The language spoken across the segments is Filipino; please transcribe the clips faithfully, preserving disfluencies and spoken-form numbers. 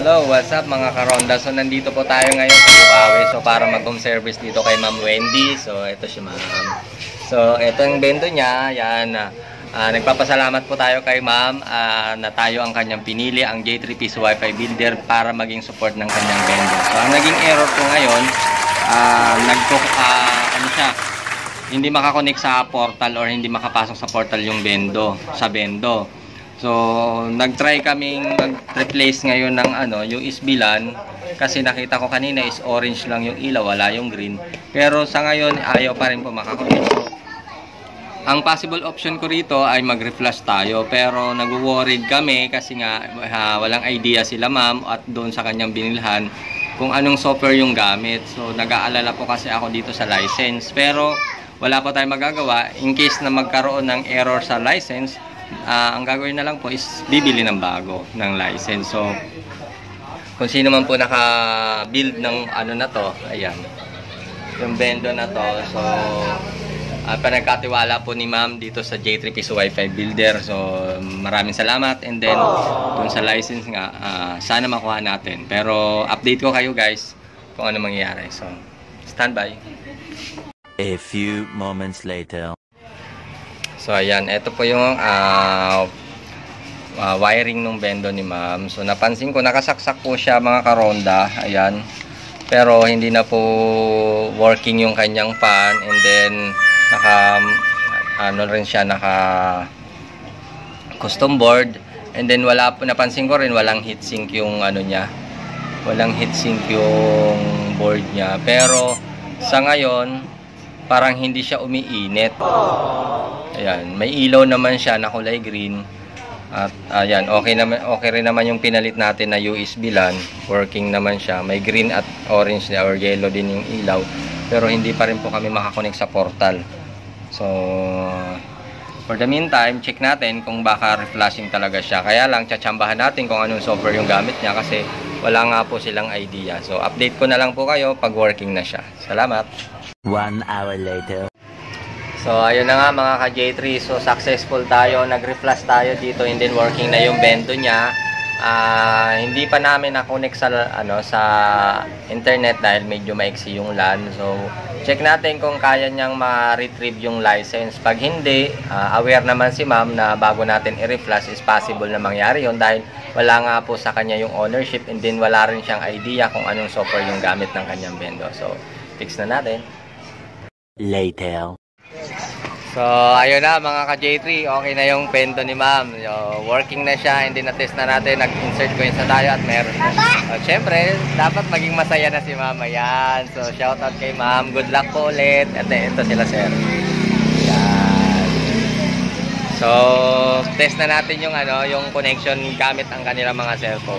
Hello, what's up mga karonda? So nandito po tayo ngayon sa Bukawi. So para mag-home service dito kay Ma'am Wendy. So ito si Ma'am. So ito yung bendo niya. Yan. Uh, nagpapasalamat po tayo kay Ma'am uh, na tayo ang kanyang pinili, ang J three Piso Wi-Fi Builder para maging support ng kanyang bendo. So ang naging error ko ngayon, uh, nagko uh, ano siya, hindi makakonect sa portal or hindi makapasok sa portal yung bendo, sa bendo. So, nag-try kaming mag-replace ngayon ng ano, yung isbilan kasi nakita ko kanina is orange lang yung ilaw, wala yung green. Pero sa ngayon, ayaw pa rin po makakonect. Ang possible option ko rito ay mag-reflash tayo, pero nag-worried kami kasi nga ha, walang idea sila ma'am at doon sa kanyang binilhan kung anong software yung gamit. So, nag-aalala po kasi ako dito sa license. Pero, wala po tayong magagawa in case na magkaroon ng error sa license. Uh, ang gagawin na lang po is bibili ng bago ng license. So kung sino man po naka-build ng ano na to, ayan, yung bendo na to. So uh, panagkatiwala po ni ma'am dito sa J three Piso Wi-Fi Builder. So maraming salamat. And then dun sa license nga, uh, sana makuha natin. Pero update ko kayo guys kung ano mangyayari. So stand by. A few moments later. So ayan, ito po yung uh, uh, wiring ng bendo ni ma'am. So napansin ko nakasaksak po siya mga karonda, ayan. Pero hindi na po working yung kanyang fan, and then naka ano rin siya, naka custom board, and then wala po, napansin ko rin walang heatsink yung ano niya. Walang heatsink yung board niya. Pero sa ngayon parang hindi siya umiinit. Ayan, may ilaw naman siya na kulay green. At ayan, okay naman, okay rin naman yung pinalit natin na U S B LAN. Working naman siya. May green at orange or yellow din yung ilaw. Pero hindi pa rin po kami makakonect sa portal. So for the meantime, check natin kung baka reflashing talaga siya. Kaya lang, tsatsambahan natin kung anong software yung gamit niya kasi wala nga po silang idea. So update ko na lang po kayo pag working na siya. Salamat! One hour later. So ayun na nga mga ka J three, so successful tayo, nag-reflash tayo dito, and then working na yung bendo niya. Uh, hindi pa namin na-connect sa, ano, sa internet dahil medyo maiksi yung LAN. So check natin kung kaya niyang ma-retrieve yung license. Pag hindi, uh, aware naman si ma'am na bago natin i-reflash is possible na mangyari yun dahil wala nga po sa kanya yung ownership, and then wala rin siyang idea kung anong software yung gamit ng kanyang bendo. So fix na natin. Later. So, ayun na mga ka J three, okay na yung bendo ni ma'am. So, working na siya, hindi na-test na natin, nag-insert coins na tayo at meron na. So, syempre, dapat maging masaya na si ma'am. Ayan. So, shoutout kay ma'am. Good luck po ulit. At ito sila sir. Ayan. So, test na natin yung ano, yung connection gamit ang kanilang mga cellphone.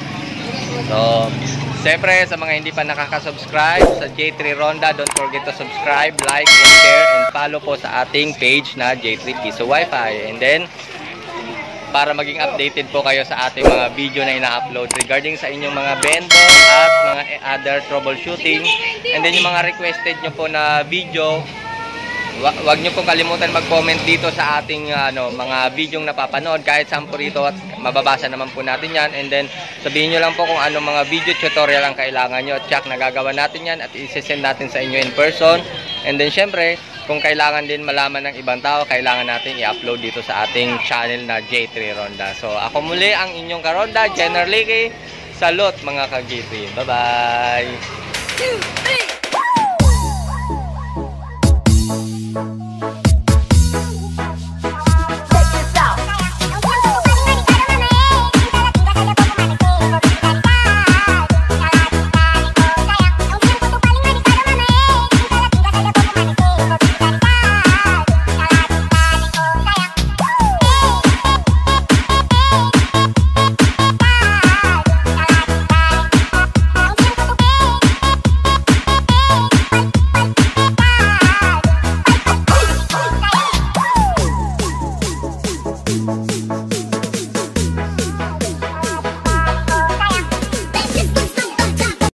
So, siyempre, sa mga hindi pa nakaka-subscribe sa J three Ronda, don't forget to subscribe, like, and share, and follow po sa ating page na J three Piso Wi-Fi. And then, para maging updated po kayo sa ating mga video na ina-upload regarding sa inyong mga bendo at mga other troubleshooting. And then, yung mga requested nyo po na video, wag nyo pong kalimutan mag-comment dito sa ating ano, mga videong napapanood kahit saan po rito, at mababasa naman po natin yan. And then sabihin nyo lang po kung ano mga video tutorial ang kailangan nyo, at check nagagawa natin yan at isi-send natin sa inyo in person. And then syempre kung kailangan din malaman ng ibang tao, kailangan natin i-upload dito sa ating channel na J three Ronda. So ako muli ang inyong karonda, General Licky. Salute mga ka J three. Bye bye. two, three